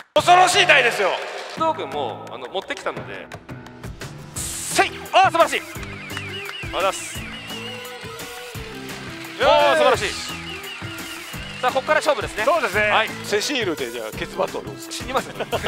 恐ろしい台ですよ。 工藤君も持ってきたので、せい、ああ素晴らしい。ありがとうございます。おお素晴らしい。さあここから勝負ですね。 そうですね。 はい。 セシールでじゃあケツバットをどうですか。 死にますね。せい、オー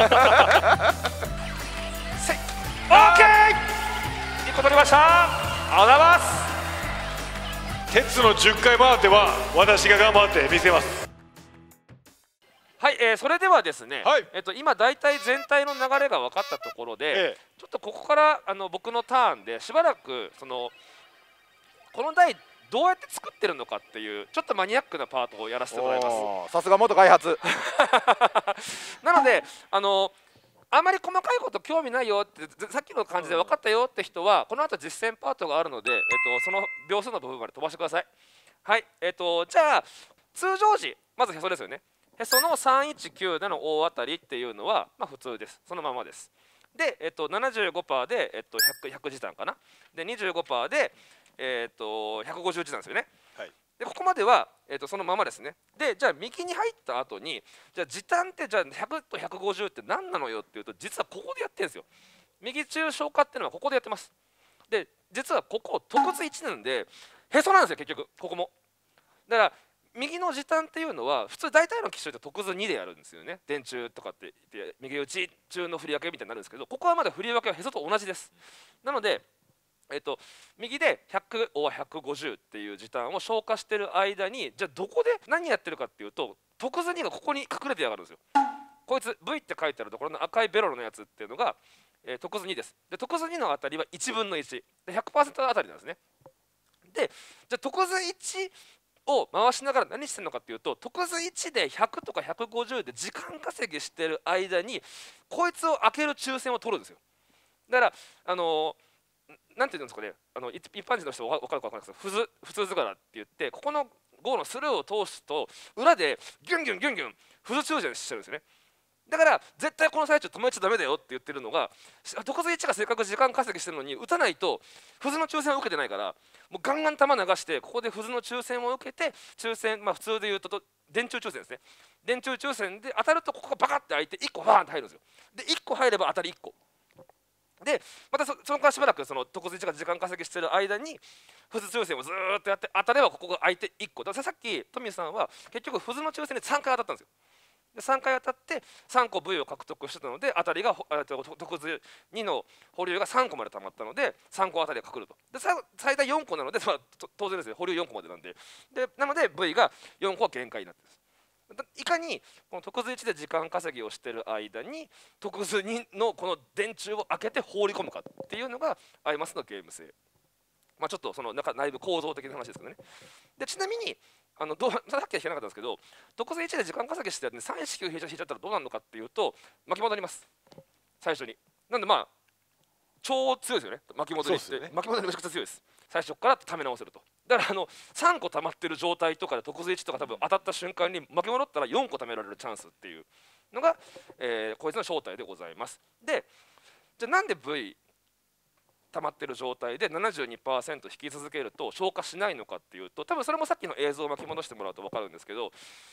ケー。1個取りました。ありがとうございます。 鉄の10回回っては私が頑張って見せます。 はい、それではですね、 はい、 今大体全体の流れが分かったところで、ちょっとここから僕のターンでしばらくこの台どうやって作ってるのかっていうちょっとマニアックなパートをやらせてもらいます。 さすが元開発。 なのであまり細かいこと興味ないよってさっきの感じで分かったよって人はこの後実践パートがあるので、その秒数の部分まで飛ばしてください。はい、じゃあ通常時まずへそですよね。へその319での大当たりっていうのはまあ普通です。そのままです。で、75% で、100時短かな。で 25% で、150時短ですよね。はい、でここまでは、そのままですね。でじゃあ右に入った後にじゃあ時短ってじゃあ100と150って何なのよっていうと実はここでやってるんですよ。右中小化っていうのはここでやってます。で実はここ特図1なんでへそなんですよ結局ここも。だから右の時短っていうのは普通大体の機種って特図2でやるんですよね。電柱とかって言って右打ち中の振り分けみたいになるんですけどここはまだ振り分けはへそと同じです。なので右で100 or 150っていう時短を消化してる間にじゃあどこで何やってるかっていうと特図2がここに隠れてやがるんですよ。こいつ V って書いてあるところの赤いベロのやつっていうのが、特図2です。で特図2のあたりは1分の1で 100% あたりなんですね。でじゃあ特図1を回しながら何してるのかっていうと特図1で100とか150で時間稼ぎしてる間にこいつを開ける抽選を取るんですよ。だからなんていうんですかね一般人の人分かるか分からないですけど普通図柄って言ってここの5のスルーを通すと裏でギュンギュンギュンギュン普通抽選してるんですよね。だから絶対この最中止めちゃダメだよって言ってるのが特図1がせっかく時間稼ぎしてるのに打たないとフズの抽選を受けてないからもうガンガン球流してここでフズの抽選を受けて抽選普通で言うと電柱抽選ですね。電柱抽選で当たるとここがバカって開いて1個バーンって入るんですよ。で1個入れば当たり1個でまたそのからしばらくその特図1が時間稼ぎしてる間にフズ抽選をずーっとやって当たればここが開いて1個だからさっきトミーさんは結局フズの抽選で3回当たったんですよ。で3回当たって3個 V を獲得してたので当たりが特図2の保留が3個までたまったので3個当たりがかくると。で最大4個なので、当然ですね保留4個までなんでなので V が4個は限界になってるんです。いかにこの特図1で時間稼ぎをしている間に特図2のこの電柱を開けて放り込むかっていうのがアイマスのゲーム性。ちょっとその内部構造的な話ですけどね。でちなみにさっきは聞かなかったんですけど特図1で時間稼ぎしてやって3一9引いちゃったらどうなるのかっていうと巻き戻ります最初に。なんで超強いですよね巻き戻りって、巻き戻りめちゃくちゃ強いです。最初からため直せると。だから3個溜まってる状態とかで特図1とか多分当たった瞬間に巻き戻ったら4個貯められるチャンスっていうのが、こいつの正体でございます。でじゃあなんで V 溜まってる状態で 72% 引き続けると消化しないのかっていうと多分それもさっきの映像を巻き戻してもらうと分かるんですけど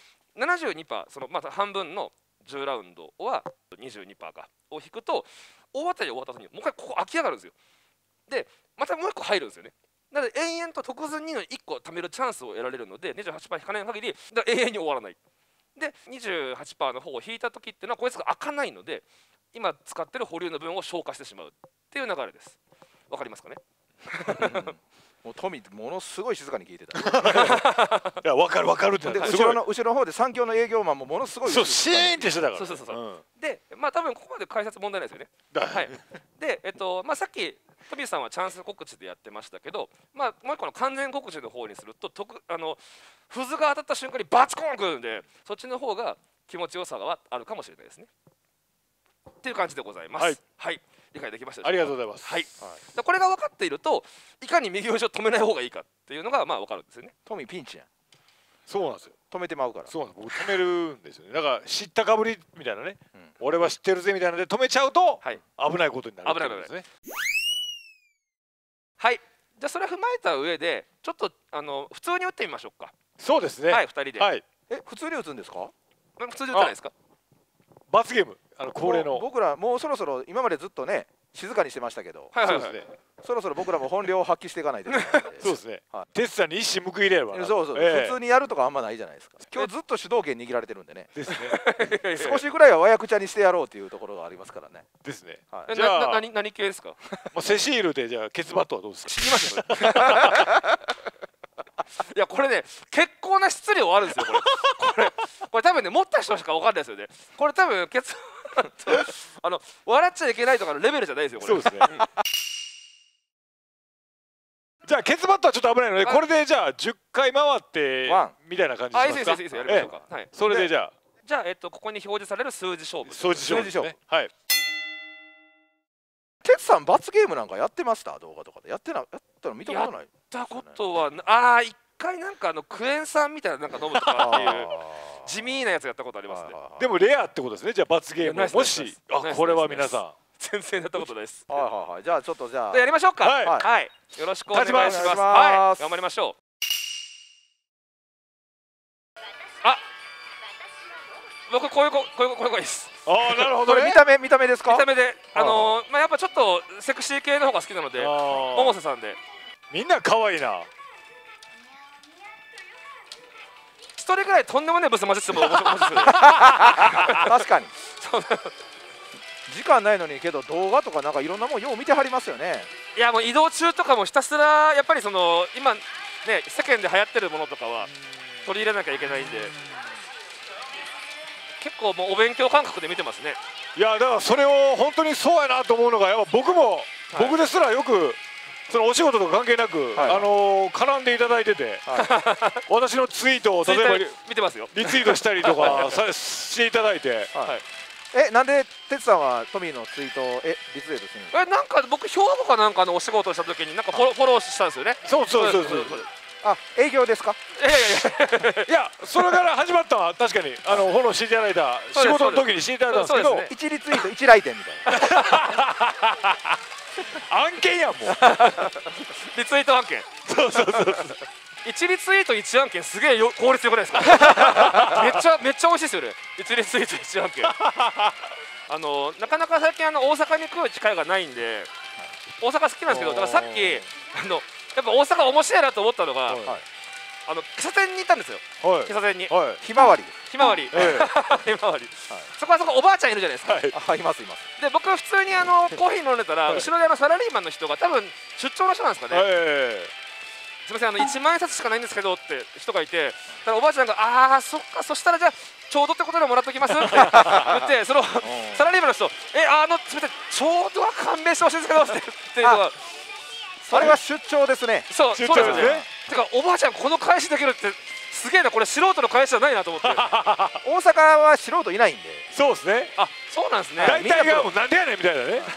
72% その半分の10ラウンドは 22% かを引くと大当たり終わった後にもう一回ここ開き上がるんですよ。でまたもう1個入るんですよね。なので延々と特図2の1個貯めるチャンスを得られるので 28% 引かない限りだ永遠に終わらない。で 28% の方を引いた時っていうのはこいつが開かないので今使ってる保留の分を消化してしまうっていう流れです。わかりますかね。 もうトミーものすごい静かに聞いてた。いや分かるって後ろの方で産業の営業マンもものすごいそうシーンってしてたから。 そうで多分ここまで解説問題ないですよね。はい。でさっきトビーさんはチャンス告知でやってましたけどもう一個の完全告知の方にするとフズが当たった瞬間にバチコーンくるんでそっちの方が気持ちよさがあるかもしれないですね。っていう感じでございます。はい。理解できましたでしょうか。 ありがとうございます。 はい。これが分かっているといかに右打ちを止めない方がいいかっていうのが分かるんですよね。 トミーピンチやん。 そうなんですよ。 止めてまうから。 そうなんです。僕止めるんですよね。だから知ったかぶりみたいなね。俺は知ってるぜみたいなので止めちゃうと危ないことになる。危ないですね。 はい。じゃあそれを踏まえた上でちょっと普通に打ってみましょうか。 そうですね。 はい2人で。 普通に打つんですか？ 普通に打たないですか？ 罰ゲーム恒例の僕らもうそろそろ今までずっとね静かにしてましたけど、そろそろ僕らも本領を発揮していかないといけないので。 そうですね。哲さんに一矢報いれば。 そうそう、普通にやるとかあんまないじゃないですか。今日ずっと主導権握られてるんでね。 ですね。 少しぐらいは和訳茶にしてやろうというところがありますからね。 ですね。 じゃあ何系ですか？ セシールでじゃあケツバットはどうですか？ 知りました。いやこれね結構な質量あるんですよこれ多分ね持った人しか分かんないですよね。これ多分結論笑っちゃいけないとかのレベルじゃないですよこれ。 そうですね。じゃあケツバットはちょっと危ないのでこれでじゃあ10回回ってみたいな感じで。 いいですいいですやりましょうか。 それでじゃあここに表示される数字勝負。 数字勝負。はい。 哲さん罰ゲームなんかやってました？動画とかでやったの見たことない。 やったことは一回なんかクエン酸みたいななんか飲むとかっていう地味なやつやったことありますね。 でもレアってことですね。じゃあ罰ゲームもしこれは皆さん全然やったことないです。 じゃあちょっとやりましょうか。はい、よろしくお願いします。はい、頑張りましょう。僕こういう子です。 なるほど。 見た目ですか？ 見た目でやっぱちょっとセクシー系の方が好きなので百瀬さんで。 みんな可愛いな。 一人ぐらいとんでもないブス混ぜても面白いですよね。 確かに。時間ないのにけど動画とかなんかいろんなもんよう見てはりますよね。 いやもう移動中とかもひたすらやっぱり今ね世間で流行ってるものとかは取り入れなきゃいけないんで結構もうお勉強感覚で見てますね。 いやだからそれを本当にそうやなと思うのがやっぱ僕ですらよくそのお仕事とか関係なく絡んでいただいてて私のツイートを例えば見てますよリツイートしたりとかしていただいて。 なんで哲さんはトミーのツイートをリツイートしてるんですか？ なんか僕兵庫かなんかのお仕事をした時になんかフォローしたんですよね。 そう。 営業ですか？ いやそれから始まったのは確かにフォローしていただいた仕事の時にしていただいたんですけど 1リツイート1来店みたいな案件やもん。 リツイート案件。 そう 1リツイート1案件すげえ効率よくないですか？めっちゃ美味しいですよね。1リツイート1案件。なかなか最近大阪に来る機会がないんで大阪好きなんですけどだからさっきやっぱ大阪面白いなと思ったのが喫茶店に行ったんですよ。喫茶店にひまわりひまわりそこおばあちゃんいるじゃないですか。 いますで僕普通にコーヒー飲んでたら後ろでサラリーマンの人が多分出張の人なんですかね。すみません1万円札しかないんですけどって人がいておばあちゃんがそっかそしたらじゃあちょうどってことでもらっときますって言ってサラリーマンの人すみませんちょうどは勘弁してほしいんですけどって言ってそれは出張ですね。 そうですね。てかおばあちゃんこの返しできるってすげえなこれ素人の返しじゃないなと思って。大阪は素人いないんで。 そうですね。 そうなんですね。 大体がもうなんでやねんみたいなね。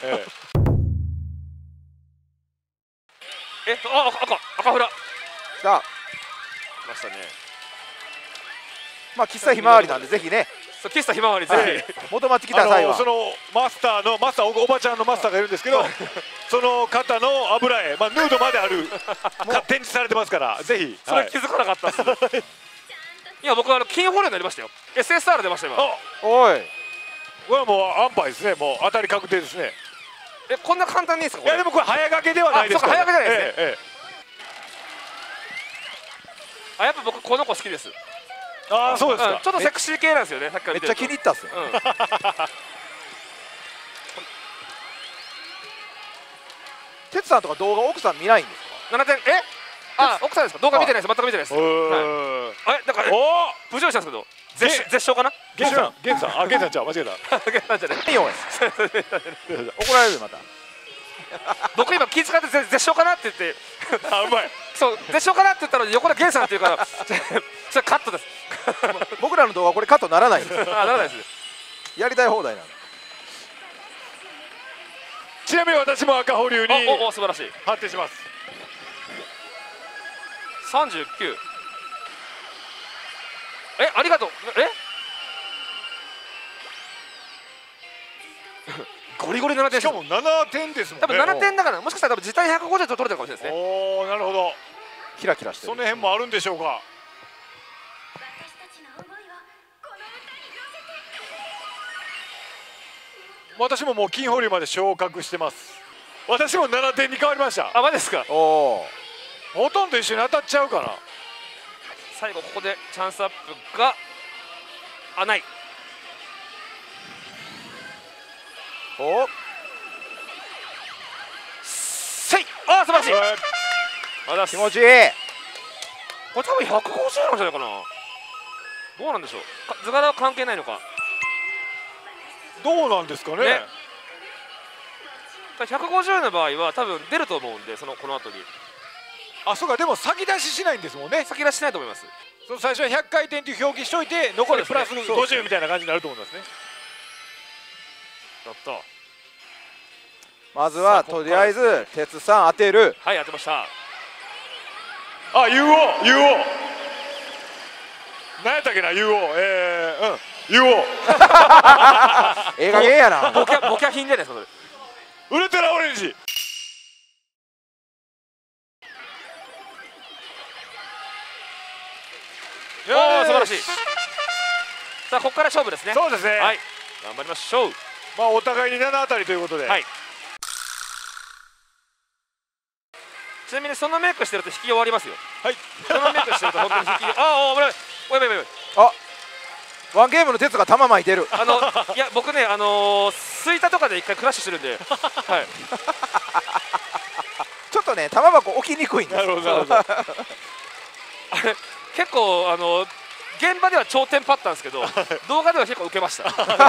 赤フラ。 さあましたね。 喫茶ひまわりなんでぜひね。 喫茶ひまわりぜひ元町来た際はそのマスターおばちゃんのマスターがいるんですけどその方の油絵ヌードまである展示されてますからぜひ。 それ気づかなかったっす。いや僕キンホルになりましたよ。 SSR 出ました今。 おいこれはもう安牌ですね。もう当たり確定ですね。 こんな簡単にいいですか？ いやでもこれ早掛けではないですから。 早掛けじゃないですね。やっぱ僕この子好きです。 そうですか。 ちょっとセクシー系なんですよね。さっきからめっちゃ気に入ったっすよ。哲さんとか動画奥さん見ないんですか ？7点奥さんですか？動画見てないです。全く見てないです。だからプジョーしたんですけど絶唱かな？ ゲンさんじゃあ間違えた。 ゲンさんじゃない。 怒られるまた。 僕今気遣って絶唱かなって言ってうまい。 そう絶唱かなって言ったのに横でゲンさんって言うからそれカットです。 僕らの動画これカットならないんです。 ならないです。 やりたい放題なの。 ちなみに私も赤保留に素晴らしい発展します。 39。ありがとう。ゴリゴリ7点。 しかも7点ですもんね。 多分7点だからもしかしたら自体150と取れてるかもしれないですね。 なるほど。 キラキラしてる。 その辺もあるんでしょうか。 私ももう金保留まで昇格してます。私も7点に変わりました。 あ、マジですか。 おお、 ほとんど一緒に当たっちゃうかな。 最後ここでチャンスアップがない。 お、 せい、あ、素晴らしい。 気持ちいい。 これ多分150なんじゃないかな。どうなんでしょう。図柄は関係ないのか。 どうなんですかね。 ね、150の場合は多分出ると思うんで、この後に。 あ、そうか。でも先出ししないんですもんね。 先出ししないと思います。 その最初は100回転という表記しといて、残りプラス50みたいな感じになると思いますね。 やった。 まずはとりあえず鉄さん当てる。 はい、当てました。 あ、UO 何やったっけな、UO、UO ええ加減やな。 ボキャ品じゃないですか、それ。 ウルトラオレンジ。 おお、素晴らしい。さあ、ここから勝負ですね。 そうですね。 はい、頑張りましょう。 まあお互いに7あたりということで。 はい。ちなみにそのメイクしてると引き終わりますよ。 はい。 そのメイクしてると本当に引き。ああ、危ない。おいおいおいおい。 あ、ワンゲームの鉄が球巻いてる。 いや、僕ね、吹田とかで一回クラッシュしてるんで。はい。 ちょっとね、玉箱置きにくいんです。 なるほどなるほど。 あれ、結構現場では超テンパったんですけど、動画では結構受けました。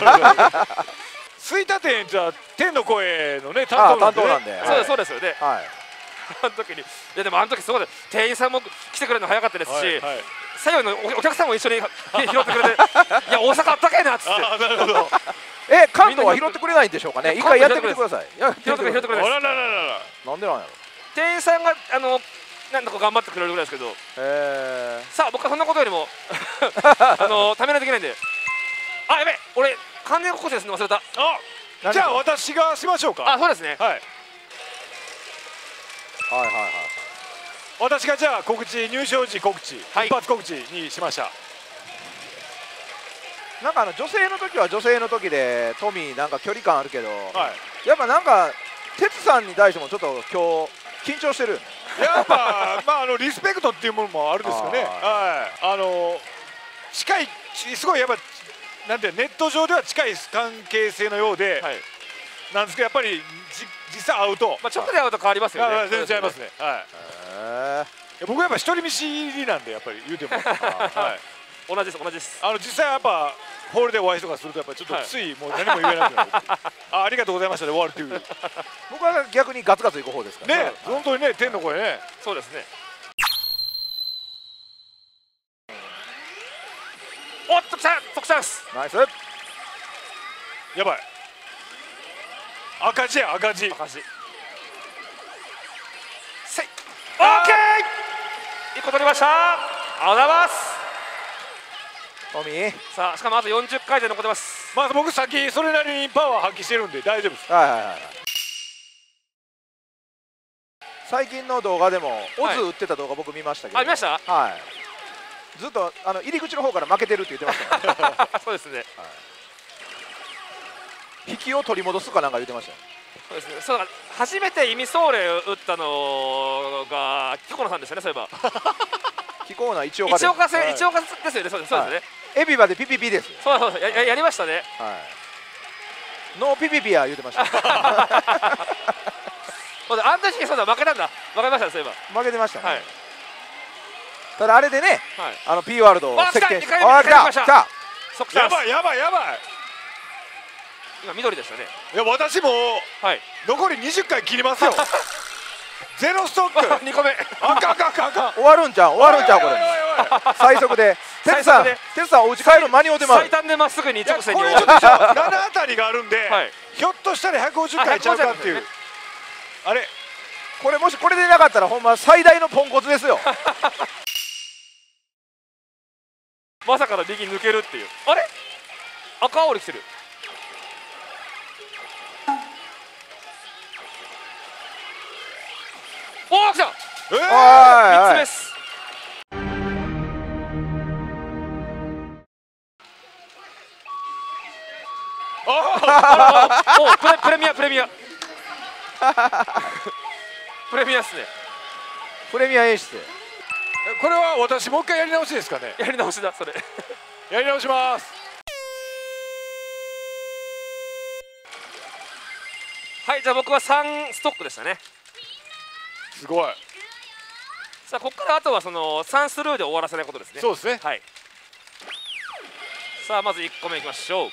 吹田店じゃ天の声のね担当なんで。 そうですよね。 はい。 あの時に、いやでもあの時すごい店員さんも来てくれるの早かったですし、最後のお客さんも一緒に拾ってくれて、いや大阪あったかいなっつって。 あ、なるほど。 関東は拾ってくれないんでしょうかね。一回やってみてください。 拾ってくれないです。 あらららら。 なんでなんやろ。 店員さんがなんだか頑張ってくれるぐらいですけど。さあ、僕はそんなことよりもためないといけないんで。あ、やべえ、俺完全告知ですね、忘れた。 あ、じゃあ私がしましょうか。 あ、そうですね。 はい。私がじゃあ告知、入賞時告知、一発告知にしました。 なんか女性の時は女性の時でトミーなんか距離感あるけど、やっぱなんか哲さんに対してもちょっと今日緊張してる。 やっぱまあリスペクトっていうものもあるんですかね。はい。近い、すごいやっぱなんてネット上では近い関係性のようで、なんですけどやっぱり実際会うと、 まあちょっとで会うと変わりますよね。 全然違いますね。はい。僕はやっぱ一人見知りなんでやっぱり言うても、はい。 同じです同じです。 実際やっぱホールでお会いとかするとやっぱりちょっとついもう何も言えなくなる。ありがとうございましたで終わるっていう。 僕は逆にガツガツいく方ですからね。本当にね、天の声ね。 そうですね。おっと、来た、得チャンス。 ナイス。 やばい。赤字や赤字。 せい。オッケー。1個取りました。ありがとうございます。 トミー。 さあ、しかもあと40回で残ってます。 まあ僕さっきそれなりにパワー発揮してるんで大丈夫です。 最近の動画でもオズ売ってた動画僕見ましたけど。 あ、見ました。 はい。ずっと入り口の方から負けてるって言ってました。 そうですね。 引きを取り戻すかなんか言ってました。 そうですね。そうだ、初めてイミソーレを打ったのがキコナさんでしたね、そういえば。 キコーナー一応一応ですよね。そうですね。 エビバでピピピです。 そうやりましたね。 ノーピピピや言ってました。 あん時にそうだ負けたんだ。負けましたそういえば。 負けてましたね。ただあれでね、P ワールドを席巻して。 やばいやばいやばい。 今緑でしたね。 いや私も残り20回切りますよ。ゼロストック。 2個目。 あかん。 終わるんちゃうこれ。最速で。哲さんお家帰る間に合うてます。 最短でまっすぐに直線に。 これちょっと7あたりがあるんで、ひょっとしたら150回ちゃうかっていう。あれこれもしこれでなかったらほんま最大のポンコツですよ。 まさかの右抜けるっていう。あれ赤青り来てる。おお来た。3つ目です。 おプレミアプレミアプレミアっすね。 プレミア演出。 これは私もう一回やり直しですかね。 やり直しだそれやり直します。 はい、じゃあ僕は3ストックでしたね。 すごい。 さあここからあとはその3スルーで終わらせないことですね。 そうですね。 はい。さあまず1個目いきましょう。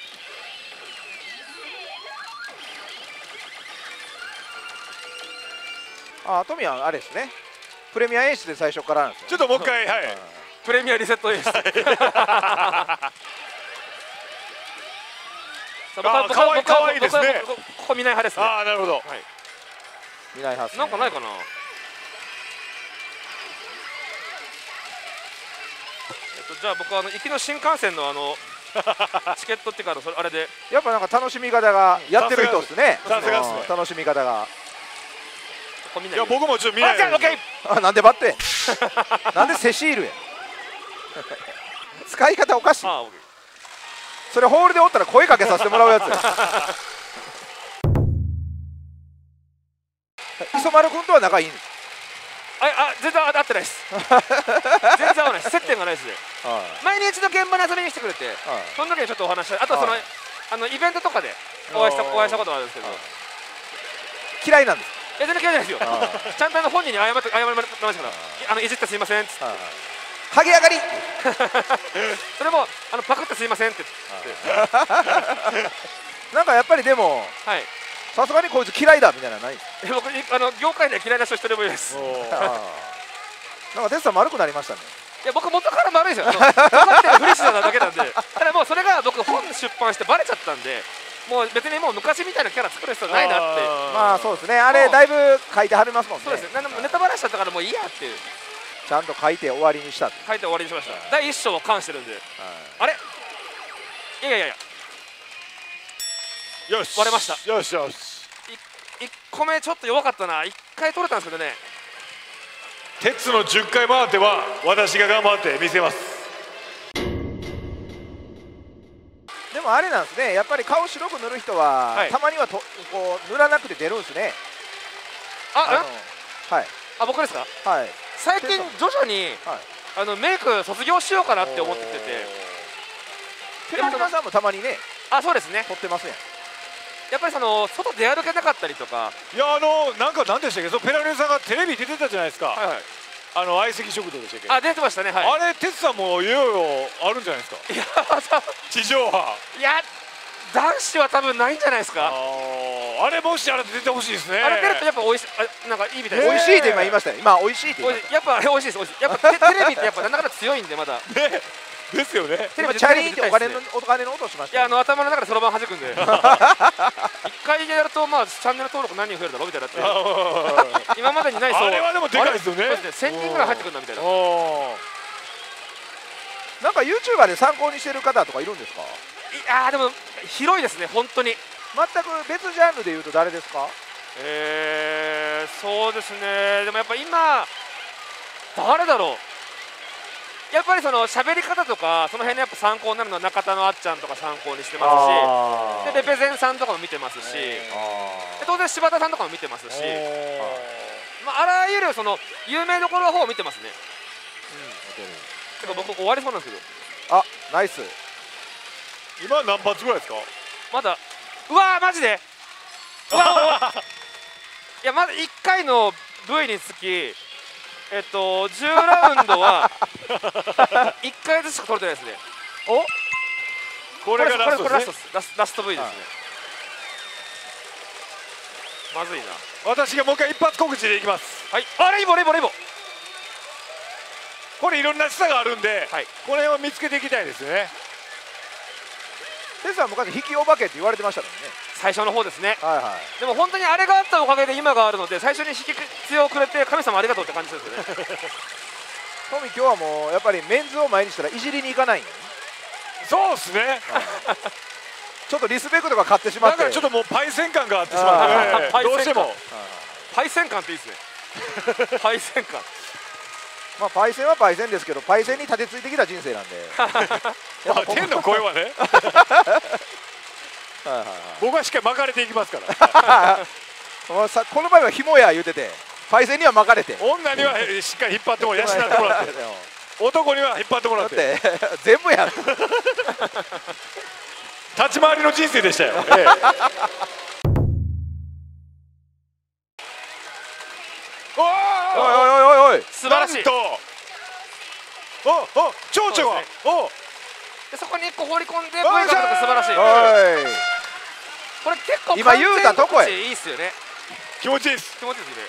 トミはあれですね、プレミア演出で最初からなんですよ。 ちょっともう一回、はい、 プレミアリセット演出。 かわいいですね。 ここ見ない派ですね。 ああ、なるほど。 見ない派。 なんかないかな。じゃあ僕は行きの新幹線のチケットっていうかあれでやっぱなんか楽しみ方がやってる人ですね。 さすがですね。 楽しみ方が。 いや僕もちょっと見ない。 なんでバッテン。なんでセシールや。使い方おかしい。それホールでおったら声かけさせてもらうやつ。磯丸君とは仲いいんです。 全然合ってないです。全然合わないです。接点がないですね。前に一度現場に遊びに来てくれて、その時にちょっとお話した。あとそのイベントとかでお会いしたことがあるんですけど。 嫌いなんです。 全然嫌いですよ。ちゃんと本人に謝りましたから、いじってすいませんっつって。 ハゲ上がり。 それもパクってすいませんってなんかやっぱりでもさすがにこいつ嫌いだみたいなのない。 僕業界で嫌いな人一人もいないです。 なんかテスさん丸くなりましたね。 いや僕元から丸いですよ。分かってるふりしてただけなんで。ただもうそれが僕本出版してバレちゃったんで、もう別にもう昔みたいなキャラ作る必要ないなって。 まあそうですね、あれだいぶ書いてはりますもんね。 そうですね、ネタバラしちゃったからもういいやっていう。 ちゃんと書いて終わりにした。 書いて終わりにしました。第1章を完してるんで。あれ、いやよし、 割れました。 よしよし。 1 個目ちょっと弱かったな。1回取れたんですけどね。 鉄の10回回っては私が頑張って見せます。 でもあれなんですね、やっぱり顔白く塗る人は、たまにはこう塗らなくて出るんですね。 僕ですか。 はい。 最近徐々にメイク卒業しようかなって思ってて、 ペラルナさんもたまにね、 そうですね、 撮ってますね。 やっぱり外出歩けなかったりとか、 いやなんか何でしたっけ、ペラルナさんがテレビ出てたじゃないですか。相席食堂でしたっけ。 出てましたね。 あれ哲さんもいよいよあるんじゃないですか。 いや地上波。 いや男子は多分ないんじゃないですか。 あれもしあれ出てほしいですね。 あれ出るとやっぱ美味しい、なんかいいみたいです。 美味しいって今言いましたよ。今美味しいって言いました。 やっぱあれ美味しいです。美味しい。やっぱテレビってやっぱなんだかんだ強いんでまだ。 ですよね。 テレビチャリーってお金の音しました。 いや頭の中でそろばん弾くんで。一回やるとチャンネル登録何人増えるだろうみたいなって。今までにないそう。 あれはでもでかいですよね。 1000人ぐらい入ってくるんだみたいな。 なんか YouTuber で参考にしてる方とかいるんですか。 でも広いですね本当に。 全く別ジャンルでいうと誰ですか。 そうですね。でもやっぱ今誰だろう。やっぱりその喋り方とかその辺のやっぱ参考になるのは中田のあっちゃんとか参考にしてますし、でレペゼンさんとかも見てますし、当然柴田さんとかも見てますし、あらゆるその有名どころの方を見てますね。てか僕終わりそうなんですけど。 ナイス。 今何発ぐらいですか。 まだうわマジでいやまだ1回の V につき10ラウンドは1回ずつしか取れてないですね。 これがラストですね。 ラスト V ですね。まずいな。 私がもう一回一発告知でいきます。 はい。レイボー。 これいろんな示唆があるんで、これを見つけていきたいですよね。 テスさん昔引きお化けって言われてましたもんね。 最初の方ですね。でも本当にあれがあったおかげで今があるので、最初に引き強をくれて神様ありがとうって感じですよね。 トミ今日はもうやっぱりメンズを前にしたらいじりに行かないん。 そうですね。 ちょっとリスペクトが勝ってしまって、 ちょっともうパイセン感があってしまって、どうしてもパイセン感っていいですね。パイセン感。 パイセンはパイセンですけど、パイセンに立てついてきた人生なんで。 天の声はね。 僕はしっかり巻かれていきますからこの場合は紐や言うててパイセンには巻かれて女にはしっかり引っ張っても養ってもらって男には引っ張ってもらって全部やる立ち回りの人生でしたよ、おいおい素晴らしい。 蝶々がでそこに1個放り込んで V が素晴らしい。これ結構今言うたとこへいいっすよね。 気持ちいいです。 気持ちいいですね。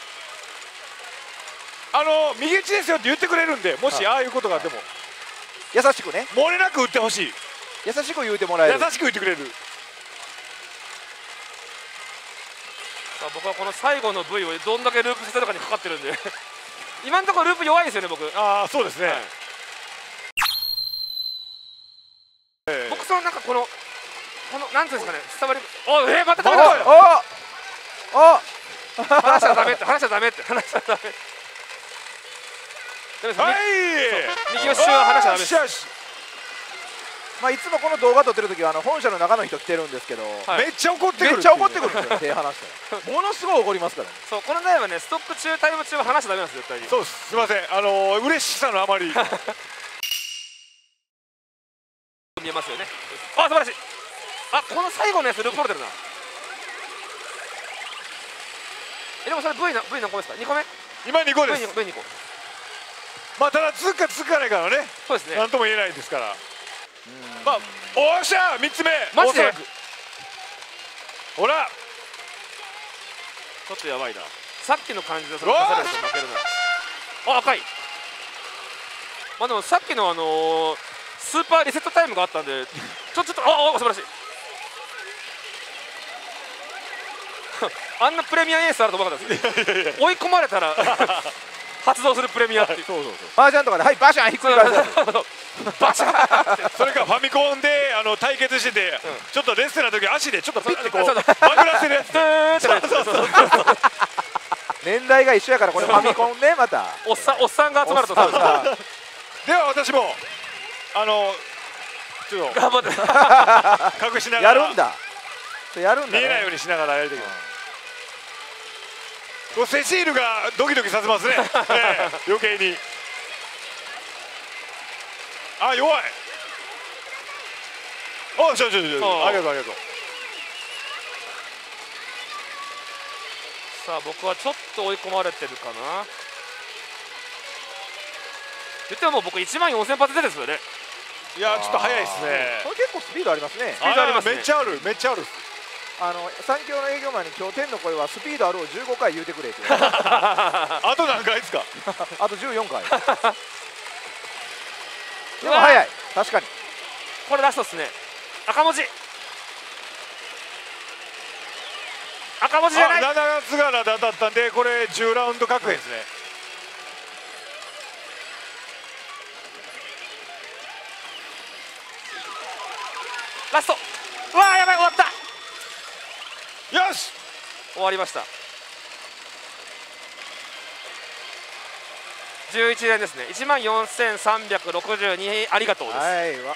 右打ちですよって言ってくれるんで、もしああいうことがあっても優しくね漏れなく打ってほしい。 優しく言うてもらえる優しく言ってくれる。 さあ僕はこの最後の V をどんだけループさせるかにかかってるんで今のところループ弱いですよね僕。 ああそうですね、 僕そのなんかこのなんていうんですかね伝わりまたダメだ。話しちゃダメって話しちゃダメって話しちゃダメ。右足は話しちゃダメです。 まあいつもこの動画撮ってる時は本社の中の人来てるんですけど、 めっちゃ怒ってくる。 めっちゃ怒ってくるんですよ手離したらものすごい怒りますからね。 そうこの台はねストック中タイム中は話しちゃダメなんです絶対に。 そうです。すみません嬉しさのあまり見えますよね。素晴らしい。この最後のやつループ取れてるな。でもそれ V 何個ですか。2個目。 今2個です。 V2 個。 まあただ続くか続かないからね。 そうですね。 なんとも言えないですから。まあおっしゃ3つ目。 マジで。 ほらちょっとやばいな。さっきの感じでそれ出されると負けるな。赤い。まあでもさっきのスーパーリセットタイムがあったんでちょっと素晴らしいあんなプレミアエースあると思わなかったです。追い込まれたら発動するプレミアっていう。 マージャンとかでバシャンひっくり返す。 バシャンそれからファミコンで対決しててちょっとレッスンの時足でちょっとピッてこうバグらせるやつ。 年代が一緒やからこれファミコンねまたおっさんが集まると。 では私もちょっと頑張って隠しながらやるんだ見えないようにしながらやりたいけど、セシールがドキドキさせますね余計に。弱い。ありがとうありがとう。 さあ僕はちょっと追い込まれてるかな。言ってももう僕14000発出ですよね。 いやちょっと早いですね。 これ結構スピードありますね。 スピードありますね。 めっちゃあるめっちゃある。 三強の営業マンに今日天の声はスピードあるを15回言うてくれってあと何回ですか。 あと14回でも早い。確かにこれラストですね。赤文字じゃない。 7月柄で当たったんでこれ10ラウンド確変ですね。 ラスト。うわやばい終わった。 よし終わりました。11連ですね。14362ありがとうです。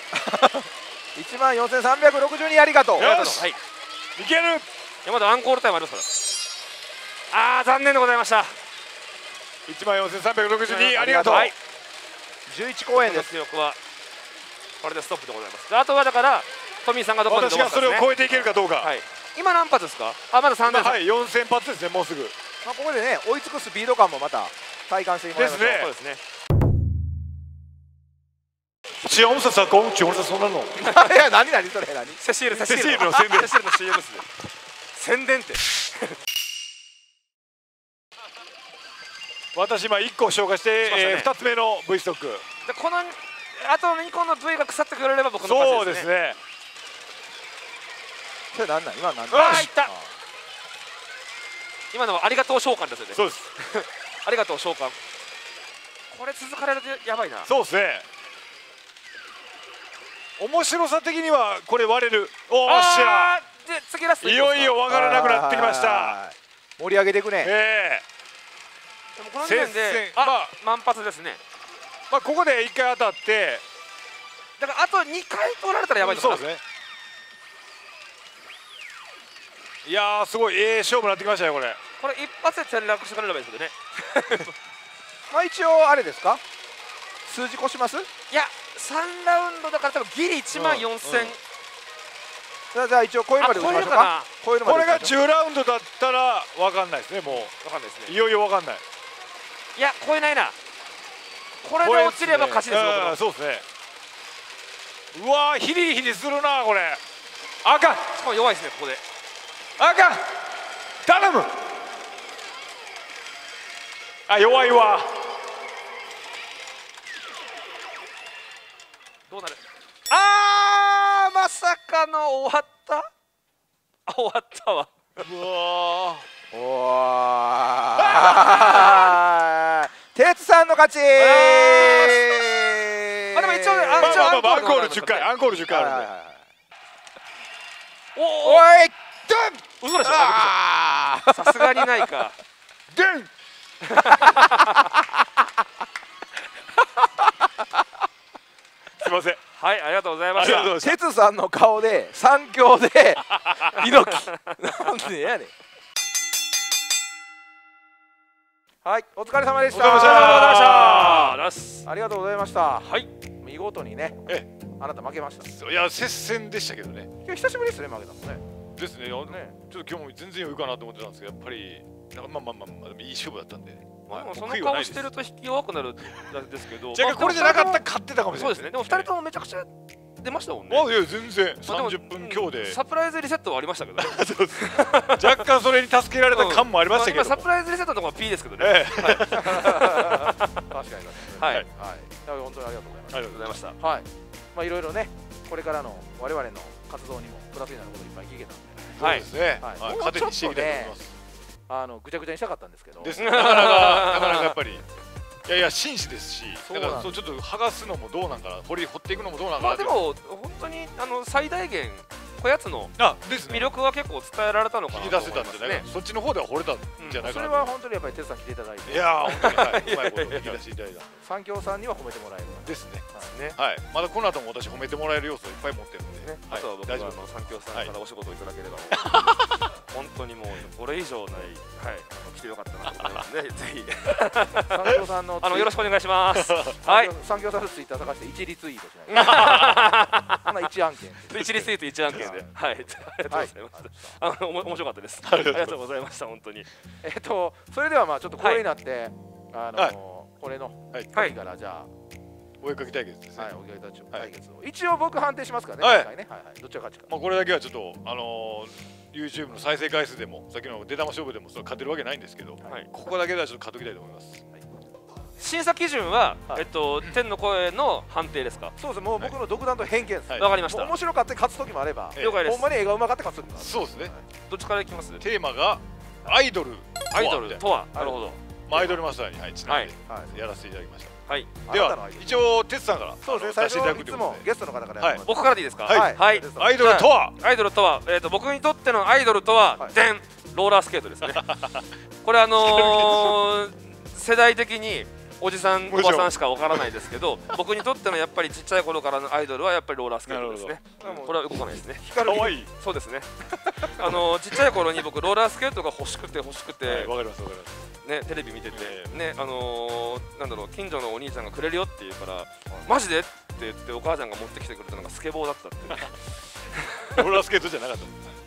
14362ありがとう。 よし、いける。 まだアンコールタイムありますから。残念でございました。 14362ありがとう。 11公演です。 記録はこれでストップでございます。あとはだからトミーさんがどこで私がそれを超えていけるかどうか。 今何発ですか。まだ3連。 はい4000発ですね。もうすぐ。 ここでね追いつくスピード感もまた体感してもらいましょう。 そうですね。 チオムササコンチオムサそんなの。 いや何それ何。 セシールの宣伝。 セシールの CM ですね。宣伝って。 私今1個紹介して2つ目の V ストック。 このあと2個の V が腐ってくれれば僕の勝ちですね。 そうですね。 それなんなん今なんいった。今のはありがとう召喚ですよね。 そうです。 ありがとう召喚。これ続かれるとやばいな。 そうですね。面白さ的にはこれ割れる。おっしゃ。 で次ラストいよいよ分からなくなってきました。 盛り上げていくね。 でもこの時点で満発ですね。 ここで1回当たってだからあと2回取られたらやばいのかな。 そうですね。 いやーすごい勝負になってきましたよこれ。 これ一発で転落してくれればいいですけどね。 まあ一応あれですか、数字越します？ いや3ラウンドだから多分ギリ1万4000。 じゃあ一応こういうのまで打ちましょうか。 これが10ラウンドだったら分かんないですね。もう分かんないですね。 いよいよ分かんない。 いや超えないな。これで落ちれば勝ちですよ。 そうですね。うわーヒリヒリするなこれ。あかん。 しかも弱いですねここで。 あかん。頼む。あ弱いわ。 どうなる。あーまさかの終わった。あ終わったわ。 うわおー哲さんの勝ち。 あでも一応アンコール10回アンコール10回あるんで。 おい嘘でしょ。さすがにないか。 でんすいません。 はいありがとうございました。 哲さんの顔で三強で猪木なんでやねん。はいお疲れ様でした。ありがとうございました。 はい見事にねあなた負けました。 いや接戦でしたけどね。 今日久しぶりですね負けたのね。 ですね。ちょっと今日も全然余裕かなと思ってたんですけどやっぱりまあいい勝負だったんで。 その顔してると引き弱くなるんですけど、 じゃあこれじゃなかったら勝ってたかもしれない。 そうですね。でも2人ともめちゃくちゃ出ましたもんね。 いや全然30分強でサプライズリセットはありましたけどね。 若干それに助けられた感もありましたけど。 サプライズリセットのところは P ですけどね。 確かにはいはい本当にありがとうございました。 ありがとうございました。 はいまあいろいろねこれからの我々の活動にもプラスになることいっぱい聞けたんで。 そうですね。糧にしていきたいと思います。 ぐちゃぐちゃにしたかったんですけど。 ですね。なかなかやっぱり。いや紳士ですし、だからそうちょっと剥がすのもどうなんかな、掘っていくのもどうなんかな。 でも本当に最大限こやつの魅力は結構伝えられたのかな。 引き出せたんじゃないか。そっちの方では掘れたんじゃないかな。 それは本当にやっぱり哲さん来ていただいて。 いや本当にうまいこと引き出していただいた。 三強さんには褒めてもらえる。 ですね。はい。まだこの後も私褒めてもらえる要素いっぱい持ってるんで。 あとは僕は三強さんからお仕事をいただければ。本当にもうこれ以上ない来てよかったなと思いますね。ぜひ三強さんのよろしくお願いします。はい。 三強さんのツイッター探して一リツイートしない。一案件。 一リツイート一案件で。はい。ありがとうございます。面白かったです。ありがとうございました本当に。 それではまあちょっとこれになってこれの時からじゃあ。 追いかけ対決ですね。 追いかけ対決を一応僕判定しますからね。どっちが勝ちか。 まあこれだけはちょっとYouTube の再生回数でもさっきの出玉勝負でも勝てるわけないんですけど、ここだけではちょっと勝っときたいと思います。 審査基準は天の声の判定ですか。 そうです。もう僕の独断と偏見です。 わかりました。 面白かって勝つ時もあれば、 了解です。 ほんまに映画うまかって勝つ時もある。 そうですね。 どっちからいきます。 テーマがアイドルとは。なるほど。 アイドルマスターにちなんでやらせていただきました。 はい。 では一応哲さんからそうですね。最初いつもゲストの方から僕からでいいですか。 はい。 アイドルとは僕にとってのアイドルとはローラースケートですね。これ世代的におじさんおばさんしかわからないですけど、僕にとってのやっぱりちっちゃい頃からのアイドルはやっぱりローラースケートですね。これは動かないですね。 かわいい。 そうですね。ちっちゃい頃に僕ローラースケートが欲しくてわかりますわかります。 ね、テレビ見ててね、なんだろう、近所のお兄ちゃんがくれるよって言うからマジでって言ってお母ちゃんが持ってきてくれたのがスケボーだったっていう。 ローラースケートじゃなかった。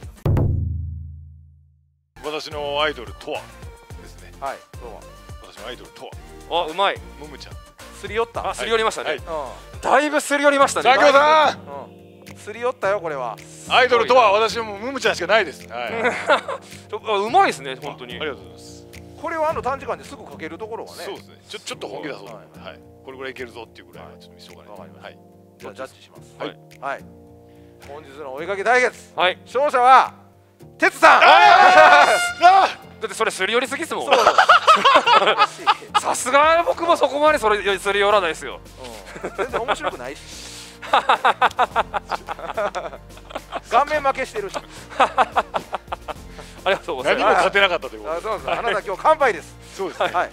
私のアイドルとはですね。 はい。 私のアイドルとは。あ、うまい。 ムムちゃん。 すり寄った。 すり寄りましたね。だいぶすり寄りましたね。 三強さん。 すり寄ったよこれは。 アイドルとは私もムムちゃんしかないです。うまいですね本当に。 ありがとうございます。 これは短時間ですぐかけるところはね。 そうですね。ちょっと本気出そう。はい。これぐらいいけるぞっていうぐらいはちょっと見せようかな。はい。 じゃあジャッジします。 はい。 はい。本日の追いかけ対決。 はい。 勝者は哲さん。 だってそれすり寄りすぎっすもん。さすが僕もそこまでそれすり寄らないですよ。 全然面白くないし。顔面負けしてるし。 ありがとうございます。 何も勝てなかったということで。 そうです。あなた今日乾杯です。 そうですね。 はい。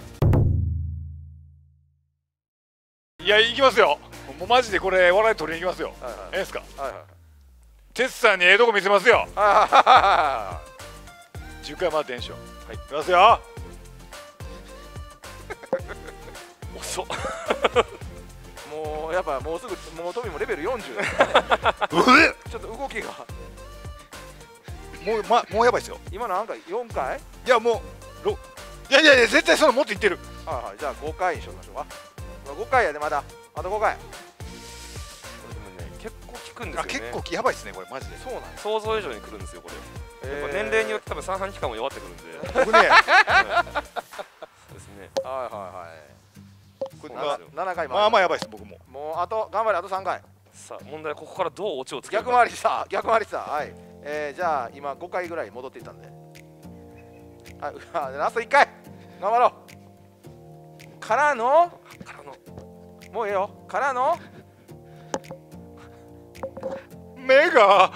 いや行きますよ。もうマジでこれ笑い取りに行きますよ。ええですか。哲さんにええとこ見せますよ。 10回回ってんでしょ。はい、いきますよ。 遅っ。 もうやっぱもうすぐもうトミーもレベル40ちょっと動きがもうやばいですよ。 今のなんか4回いやもういや絶対そのもっといってる。 はいはい、じゃあ5回にしましょうか。5回やでまだあと5回。 結構効くんですよね。 結構やばいですねこれマジで。 そうなん想像以上にくるんですよこれ。年齢によって多分三半期間も弱ってくるんで。 僕ね。 そうですね。 はいはいはい。 これ 7回まあやばいです僕も。 もうあと頑張れあと3回。 さあ問題はここからどうオチをつけるか。 逆回りした逆回りした。はい。じゃあ今5回ぐらい戻っていったんで。はいラスト1回頑張ろう。からのもういいよからの目が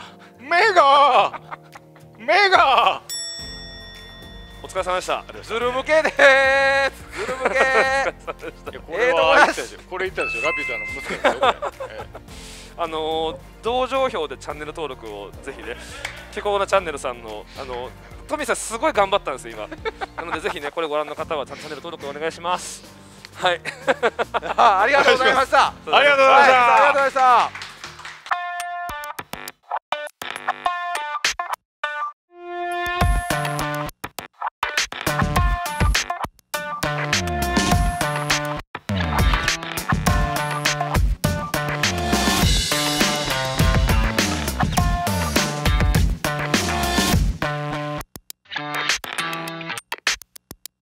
お疲れ様でした。 ズル向けでーすズル向けこれは言ったでしょ。これ言ったでしょ。ラピュタの息子ですよ。 同情票でチャンネル登録をぜひね、ケコーナチャンネルさんのトミーさんすごい頑張ったんですよ今。なのでぜひねこれご覧の方はチャンネル登録お願いします。はい。 ありがとうございました。 ありがとうございました。 ありがとうございました。